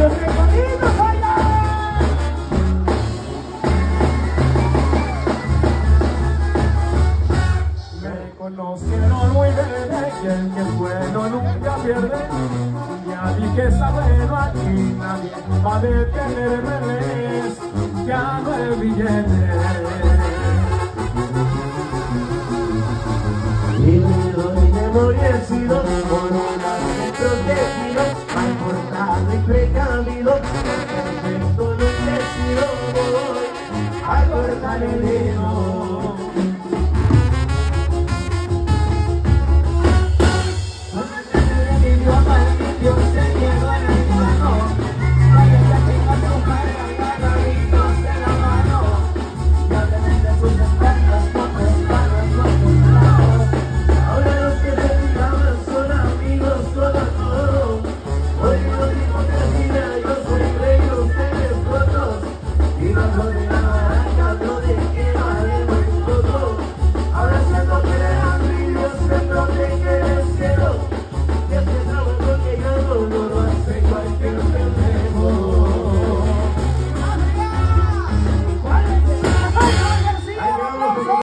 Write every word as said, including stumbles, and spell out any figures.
los recoditos bailan. Me conocieron muy bebé, y el que es bueno nunca pierde. Ya dije esa bueno aquí, nadie va a detenerme, ya no el billete. Y me doy de morircido por una vez protegido, mal portado y precavido, porque esto no he sido voy a cortar el